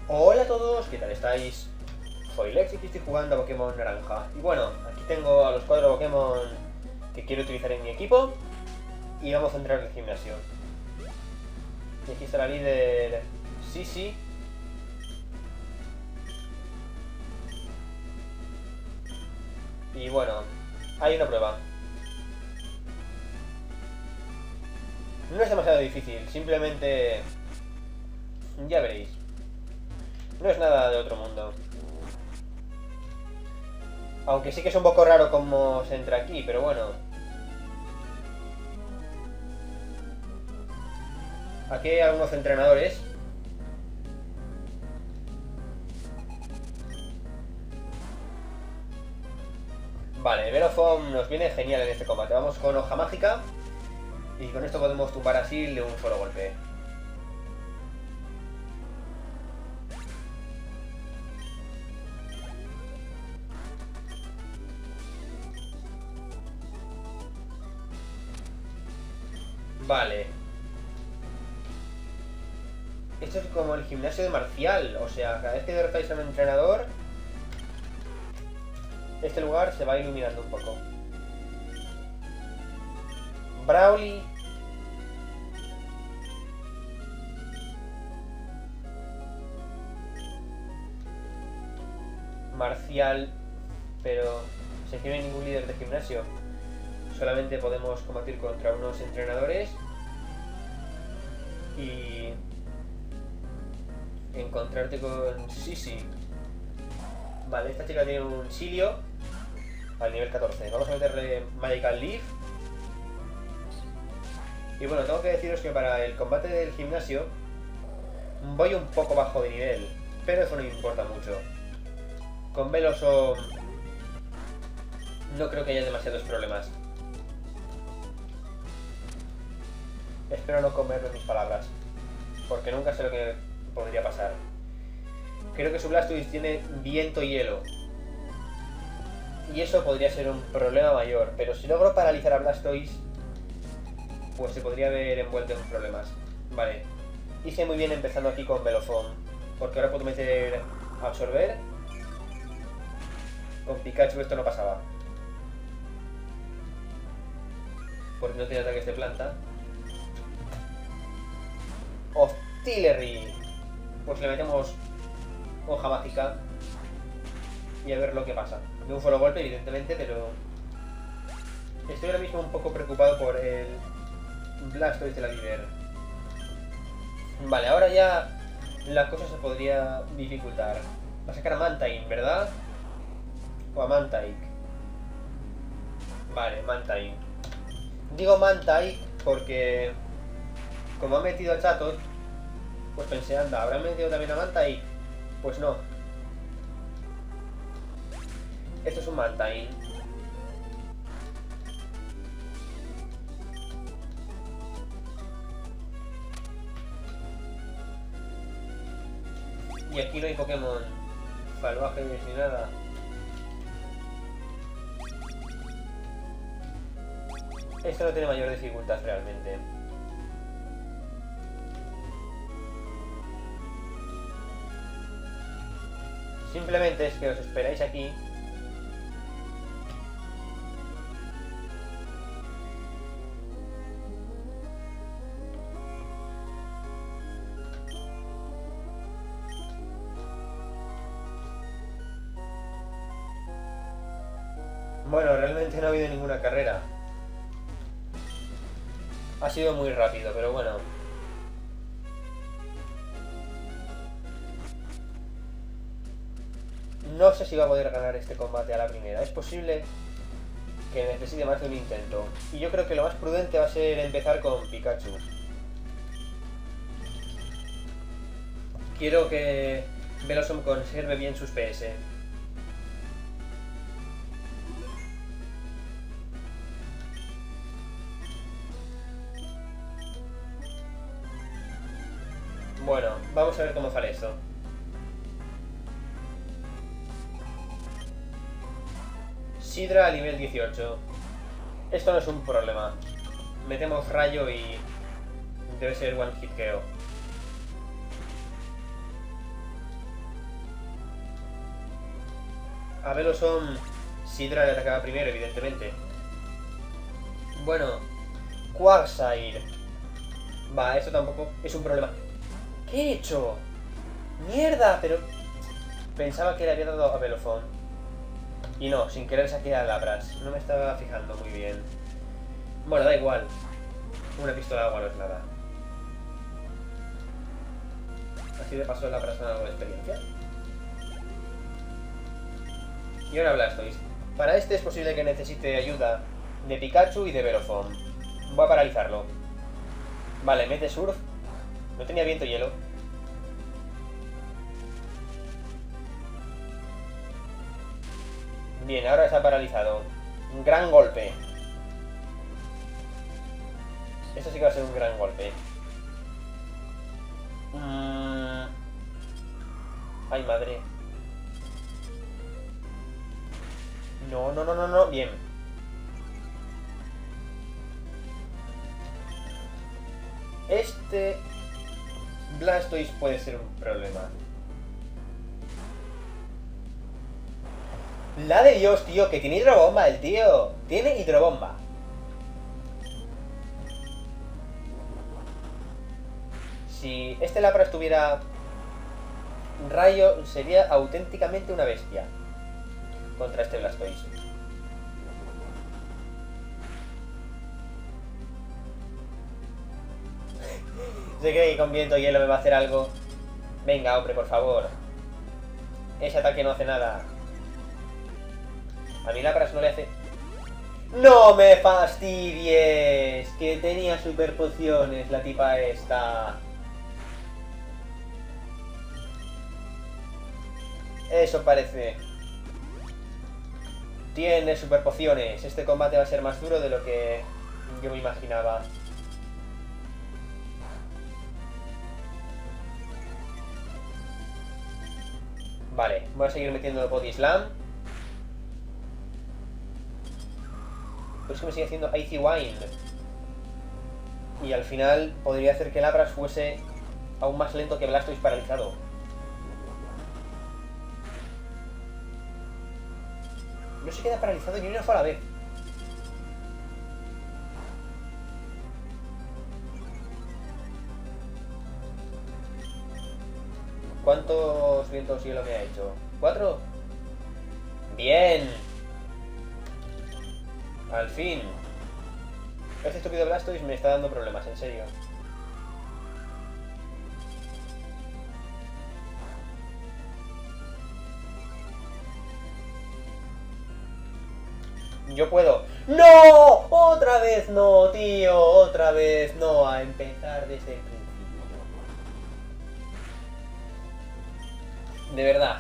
Hola a todos, ¿qué tal estáis? Soy Lex y aquí estoy jugando a Pokémon Naranja. Y bueno, aquí tengo a los 4 Pokémon que quiero utilizar en mi equipo. Y vamos a entrar al gimnasio. Y aquí está la líder Sisi. Y bueno, hay una prueba. No es demasiado difícil, simplemente... ya veréis. No es nada de otro mundo. Aunque sí que es un poco raro cómo se entra aquí, pero bueno. Aquí hay algunos entrenadores. Vale, Velofom nos viene genial en este combate. Vamos con hoja mágica. Y con esto podemos tumbar a Sil de un solo golpe. Vale. Esto es como el gimnasio de Marcial. O sea, cada vez que derrotáis a un entrenador, este lugar se va iluminando un poco. Brawly. Marcial. Pero si aquí no hay ningún líder de gimnasio, solamente podemos combatir contra unos entrenadores y encontrarte con Sisi. Vale, esta chica tiene un Silio al nivel 14. Vamos a meterle Magical Leaf. Y bueno, tengo que deciros que para el combate del gimnasio voy un poco bajo de nivel, pero eso no me importa mucho. Con Veloso no creo que haya demasiados problemas. Espero no comerme mis palabras, porque nunca sé lo que podría pasar. Creo que su Blastoise tiene viento y hielo, y eso podría ser un problema mayor, pero si logro paralizar a Blastoise, pues se podría haber envuelto en problemas. Vale, hice muy bien empezando aquí con Velofón, porque ahora puedo meter Absorber. Con Pikachu esto no pasaba, porque no tiene ataques de planta. Hostillery. Pues le metemos hoja mágica y a ver lo que pasa. De un solo golpe, evidentemente, pero estoy ahora mismo un poco preocupado por el Blastoise de la líder. Vale, ahora ya la cosa se podría dificultar. Va a sacar a Mantine, ¿verdad? O a Mantike. Vale, Mantine. Digo Mantike porque como ha metido a Chatot, pues pensé, anda, ¿habrán metido también a Mantike? Pues no. Esto es un Mantine. Y aquí no hay Pokémon salvajes ni nada. Esto no tiene mayor dificultad realmente. Simplemente es que os esperáis aquí. Bueno, realmente no ha habido ninguna carrera. Ha sido muy rápido, pero bueno. No sé si va a poder ganar este combate a la primera. Es posible que necesite más de un intento. Y yo creo que lo más prudente va a ser empezar con Pikachu. Quiero que Velosom conserve bien sus PS. Bueno, vamos a ver cómo sale esto. Sidra a nivel 18. Esto no es un problema. Metemos rayo y debe ser one hit KO. A Veloson, Sidra le atacaba primero, evidentemente. Bueno, Quagsire. Va, esto tampoco es un problema. ¿Qué he hecho? ¡Mierda! Pero... pensaba que le había dado a Belofon. Y no, sin querer saqué a Labras. No me estaba fijando muy bien. Bueno, da igual. Una pistola de agua no es nada. Así de paso Labras me da algo de experiencia. Y ahora Blastoise. Para este es posible que necesite ayuda de Pikachu y de Belofon. Voy a paralizarlo. Vale, mete Surf. No tenía viento y hielo. Bien, ahora está paralizado. Un gran golpe. Esto sí que va a ser un gran golpe. Ay, madre. No, no, no, no, no. Bien. Este Blastoise puede ser un problema. La de Dios, tío, que tiene hidrobomba el tío. Tiene hidrobomba. Si este Lapras tuviera rayo, sería auténticamente una bestia contra este Blastoise. Se cree que con viento y hielo me va a hacer algo. Venga, hombre, por favor. Ese ataque no hace nada. A mi Lapras no le hace... ¡No me fastidies! Que tenía super pociones la tipa esta. Eso parece. Tiene super pociones. Este combate va a ser más duro de lo que yo me imaginaba. Vale, voy a seguir metiendo el Body Slam. Pero es que me sigue haciendo Icy Wind. Y al final podría hacer que Lapras fuese aún más lento que Blastoise paralizado. No se queda paralizado ni una sola vez. ¿Cuántos vientos hielo me ha hecho? ¿4? ¡Bien! Al fin. Este estúpido Blastoise me está dando problemas, en serio. Yo puedo. ¡No! ¡Otra vez no, tío! ¡Otra vez no! A empezar desde el principio. De verdad.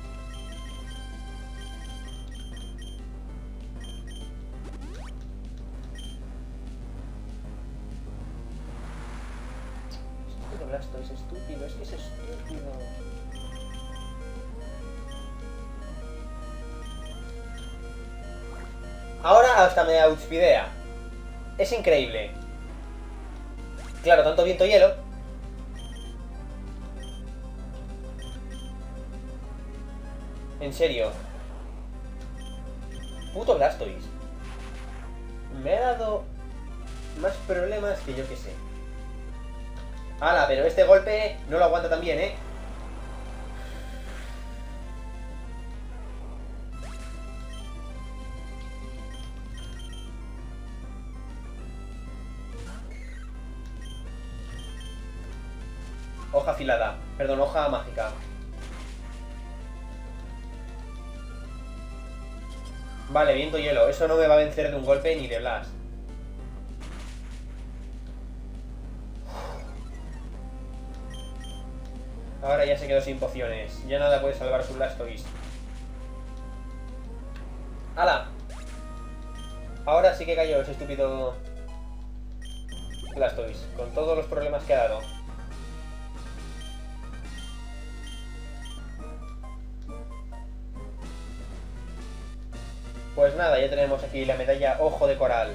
Estúpido Blastoise, es estúpido. Es que es estúpido. Ahora hasta me outspidea. Es increíble. Claro, tanto viento y hielo. En serio. Puto Blastoise. Me ha dado más problemas que yo que sé. ¡Hala! Pero este golpe no lo aguanta tan bien, ¿eh? Hoja afilada. Perdón, hoja mágica. Vale, viento hielo. Eso no me va a vencer de un golpe ni de blast. Ahora ya se quedó sin pociones. Ya nada puede salvar su Blastoise. ¡Hala! Ahora sí que cayó ese estúpido Blastoise. Con todos los problemas que ha dado. Pues nada, ya tenemos aquí la medalla Ojo de Coral.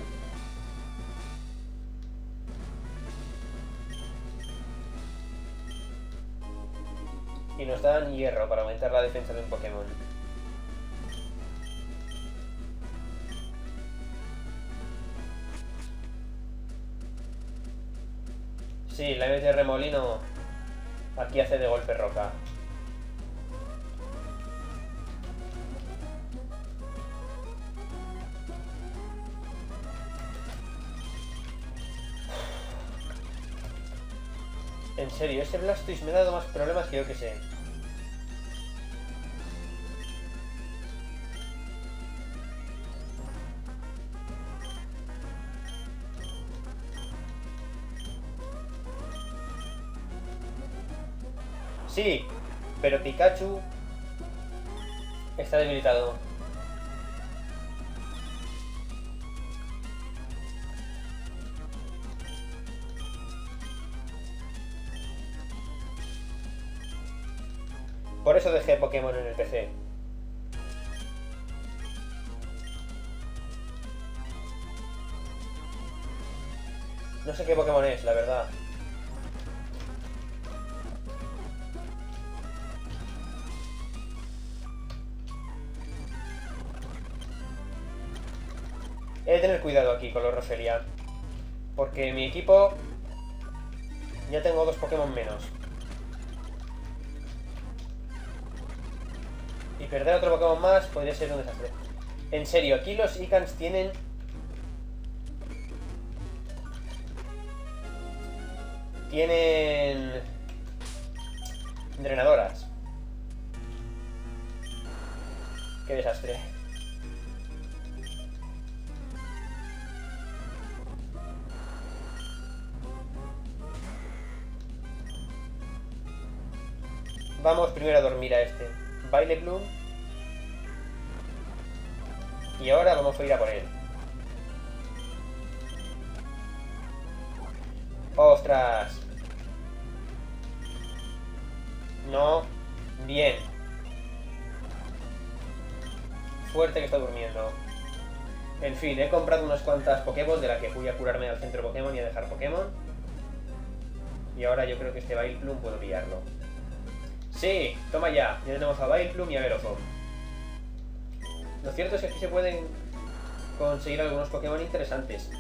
Y nos dan hierro para aumentar la defensa de un Pokémon. Sí, la MT Remolino aquí hace de golpe roca. En serio, ese Blastoise me ha dado más problemas que yo que sé. Sí, pero Pikachu está debilitado. Por eso dejé Pokémon en el PC. No sé qué Pokémon es, la verdad. He de tener cuidado aquí con los Roselia. Porque mi equipo... ya tengo 2 Pokémon menos. Y perder otro Pokémon más podría ser un desastre. En serio, aquí los Icans tienen... drenadoras. Qué desastre. Vamos primero a dormir a este Vileplume. Y ahora vamos a ir a por él. ¡Ostras! No. Bien. Suerte que está durmiendo. En fin, he comprado unas cuantas Pokéball de las que fui a curarme al centro Pokémon y a dejar Pokémon. Y ahora yo creo que este Vileplume puedo pillarlo. ¡Sí! Toma ya. Ya tenemos a Vileplume y a Velothor. Lo cierto es que aquí se pueden conseguir algunos Pokémon interesantes.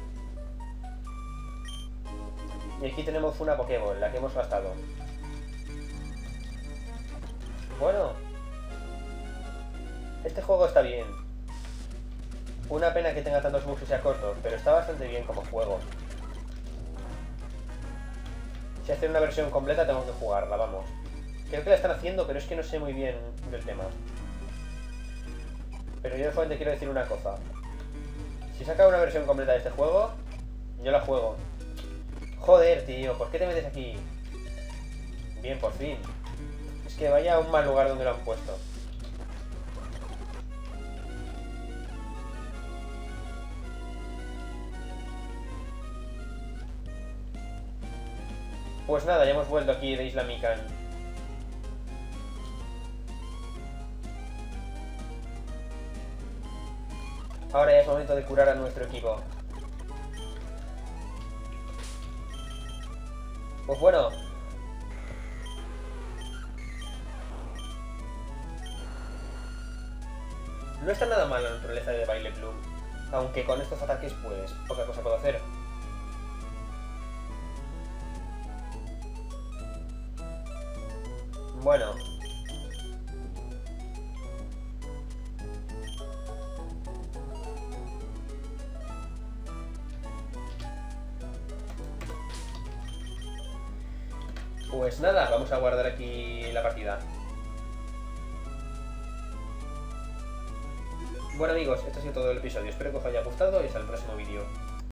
Y aquí tenemos una Pokéball, la que hemos gastado. Bueno. Este juego está bien. Una pena que tenga tantos bugs y sea corto, pero está bastante bien como juego. Si hacen una versión completa tengo que jugarla, vamos. Creo que la están haciendo, pero es que no sé muy bien del tema. Pero yo solamente quiero decir una cosa. Si saca una versión completa de este juego, yo la juego. Joder, tío, ¿por qué te metes aquí? Bien, por fin. Es que vaya a un mal lugar donde lo han puesto. Pues nada, ya hemos vuelto aquí de Isla Mikan. Ahora ya es momento de curar a nuestro equipo. Pues bueno. No está nada mal la naturaleza de Vileplume. Aunque con estos ataques pues poca cosa puedo hacer. Bueno. Pues nada, vamos a guardar aquí la partida. Bueno amigos, este ha sido todo el episodio. Espero que os haya gustado y hasta el próximo vídeo.